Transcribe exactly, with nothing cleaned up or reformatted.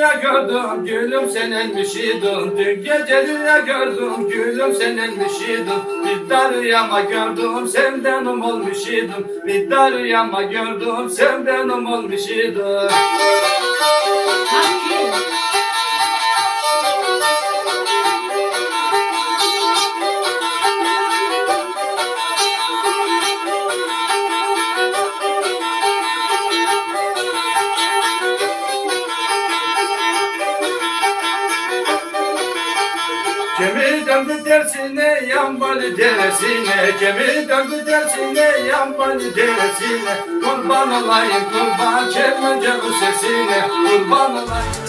rüya gördüm gülüm sen elmişidin. Dün gece rüya gördüm gülüm sen elmişidin. Bir daha rüyama gördüm sen benim olmuşydin. Bir daha rüyama gördüm sen benim olmuşydin. Gemi döndü tersine, yambali deresine. Gemi döndü tersine, yambali deresine. Kurban olayım kurban, çekmece bu sesine. Kurban olayım.